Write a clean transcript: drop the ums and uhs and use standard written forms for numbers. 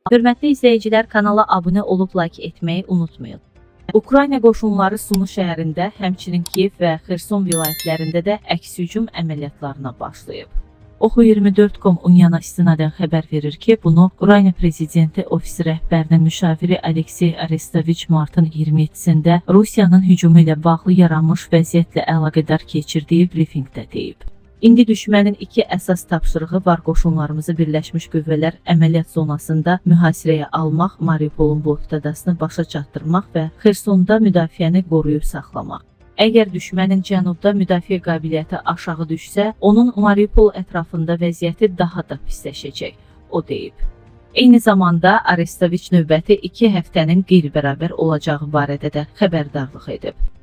Hörmətli izləyicilər, kanala abunə olub like etməyi unutmayın. Ukrayna qoşunları Sumi şəhərində, həmçinin Kiyev və Xerson vilayətlərində də əks-hücum əməliyyatlarına başlayıb. Oxu24.com Unyana istinadən xəbər verir ki, bunu Ukrayna prezidenti ofisi rəhbərinin müşaviri Aleksey Arestoviç martın 27-sində Rusiyanın hücumu ilə bağlı yaranmış vəziyyətlə əlaqədar keçirdiyi brifinqdə deyib. İndi düşmənin iki əsas tapşırığı var: qoşunlarımızı Birləşmiş Qüvvələr əməliyyat zonasında mühasirəyə almaq, Mariupolun blookadasını başa çatdırmaq və Xersonda müdafiəni qoruyub saxlamaq. Əgər düşmənin cənubda müdafiə qabiliyyəti aşağı düşsə, onun Mariupol ətrafında vəziyyəti daha da pisləşəcək, o deyib. Eyni zamanda Arestoviç növbəti 2 həftənin qeyri-bərabər olacağı barədə də xəbərdarlıq edib.